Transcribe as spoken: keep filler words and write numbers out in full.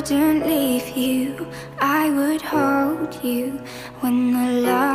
wouldn't leave you, I would hold you when the love